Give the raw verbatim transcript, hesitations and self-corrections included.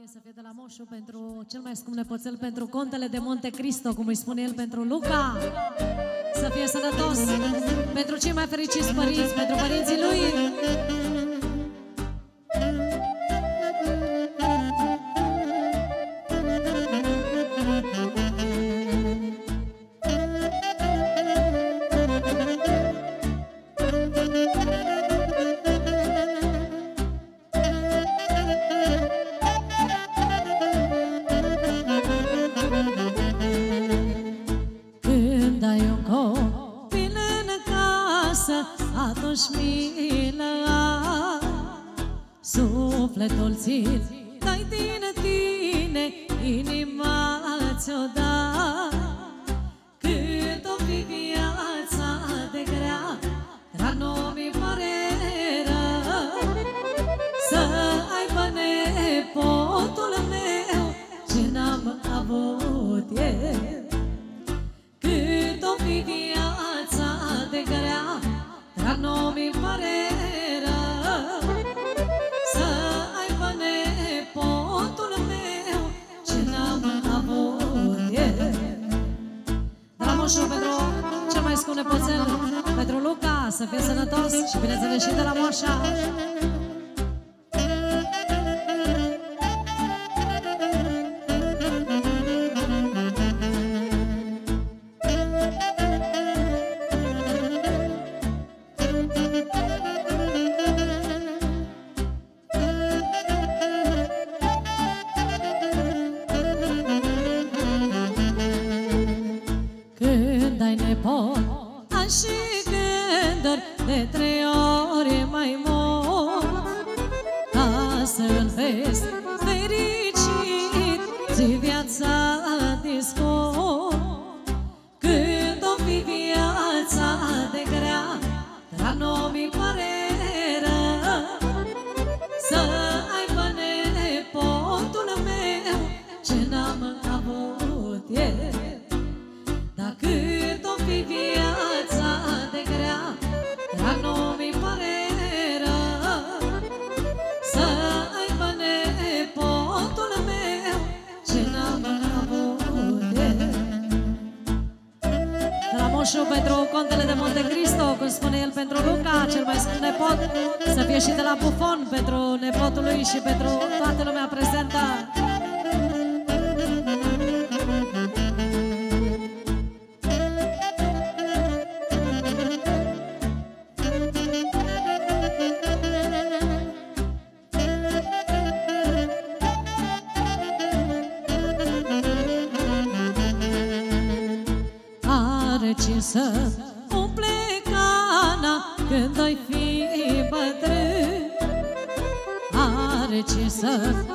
să fie de la Moșu pentru cel mai scump nepoțel, pentru Contele de Monte Cristo, cum îi spune el, pentru Luca. Să fie sănătos, pentru cei mai fericiți părinți, pentru părinții lui. Atunci milă sufletul ți-l dai din tine, inima ți-o da. Cât o fi viața de grea, dar nu mi pare rău să aibă nepotul meu ce n-am avut eu. Cât o fi viața de grea, dar nu mi pare rău să aibă nepotul meu ce n-am avut eu. De la Moșu pentru cel mai scump nepoțel, pentru Luca, să fie sănătos și bineînțeles și de la Moșa. Când ai nepot, ai și gânduri de trei ori mai mult, ca să-l vezi fericit, zi viața discut. Când o fi viața de grea, dar nu mi pare rău să aibă nepotul meu ce n-am avut eu. Dar cât o fi viața de grea, dar nu mi pare rău să aibă nepotul meu ce n-am avut eu. De la Moșu pentru Contele de Monte Cristo, cum spune el, pentru Luca, cel mai scump nepot. Să fie și de la Bufon pentru nepotul lui și pentru toată lumea prezentă. Ce să umple cana când ai fi bătrân, are ce să